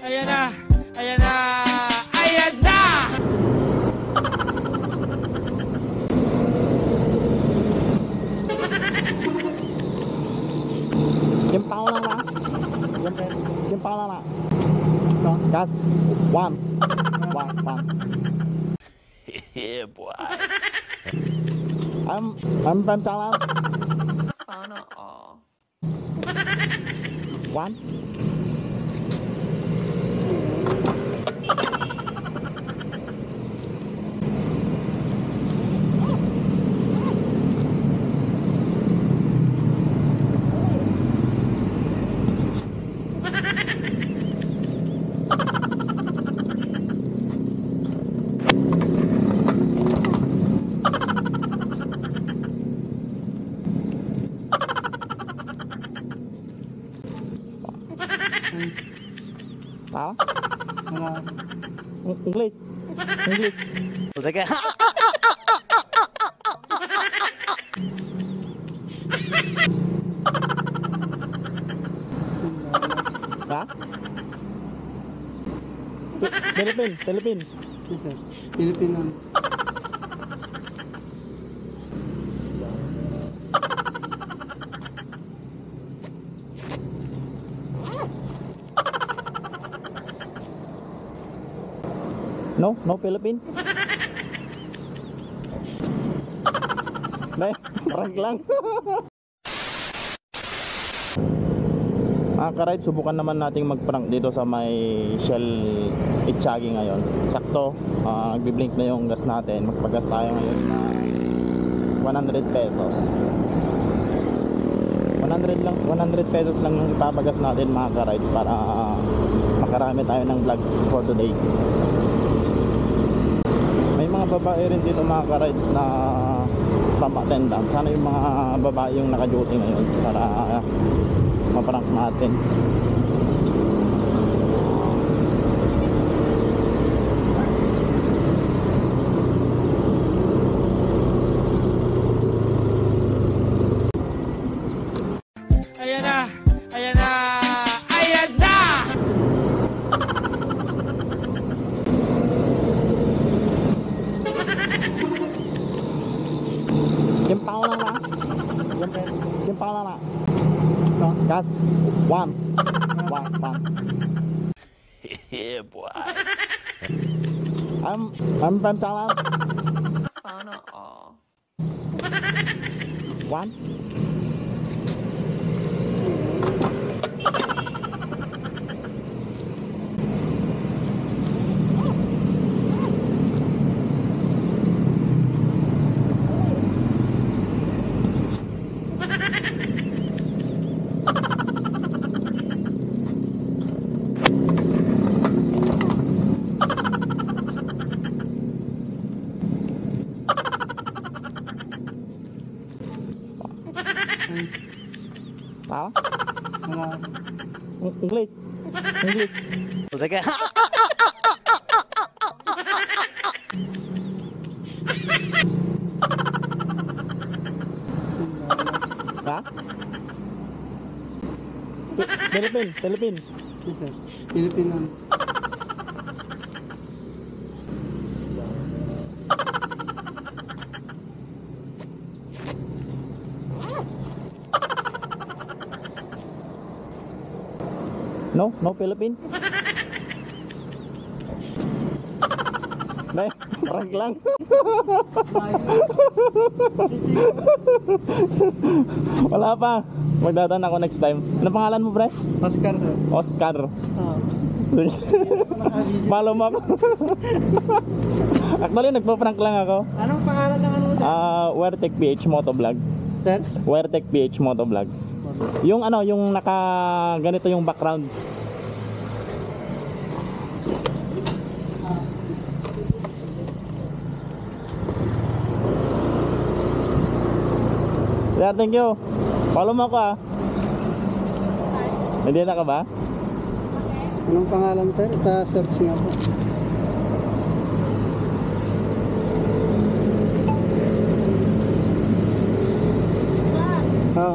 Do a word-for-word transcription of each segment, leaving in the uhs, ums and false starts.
Ayan na! Ayan na! Ayan na! Kim Pao lang ba? Kim, Kim Pao lang ba? Gas. One. One. One. Yeah, boy. I'm, I'm Pam Chalan. Sana all. One. Sao? English. English. Sige. Hả? Philippines, Philippines. Yes, sir. Filipino. No, no Philippines. Dahil, prank lang. Ah, karayt, subukan naman nating mag-prank dito sa may Shell Itchagi ngayon. Sakto, ah, nagbi-blink na yung gas natin. Magpagas tayo ngayon na one hundred pesos. one hundred lang, one hundred pesos lang yung ipapagas natin mga karayt para ah, makarami tayo ng vlog for today. May mga babae rin dito mga ka-rides na pang-attendant. Sana yung mga babae yung naka-duty ngayon para uh, maprank natin. Ayan na! Ayan na! Ayan na! Kim Pao lang ba? Kim, Kim Pao lang ba? Gas. One. One. One. Yeah, boy. I'm, I'm Pam Chalan. Sana all. One. Sao? English. English. Sige. Hả? Philippines, Philippines. Yes, sir. Filipino. No, no Philippines. Dahil, prank lang. Wala pa. Magdadaan ako next time. Ano pangalan mo, pre? Oscar, sir. Oscar. Ah. Follow mo ako. Actually, nagpa-prank lang ako. Anong pangalan ng ano, sir? Ah, Wertec P H Motovlog. Sir? Wertec P H Motovlog. Yung ano, yung naka ganito yung background. Yeah, thank you. Follow mo ako ah. Hindi na ka ba? Anong pangalan, sir? Ita-search nga po. Oo.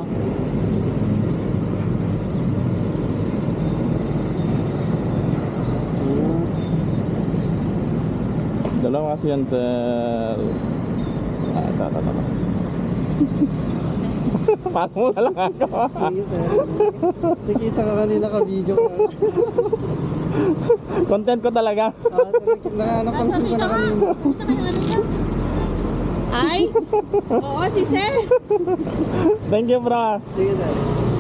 Wala mo kasi yan, sir. Ah, ito, ito, ito. Parang mo na lang ako. Sige, sir. Nakita ka kanina ka-video ka. Content ko talaga. Ah, sir, naka- napansin ko na kanina. Ay? Oo, si Sir. Thank you, bro. Sige, sir.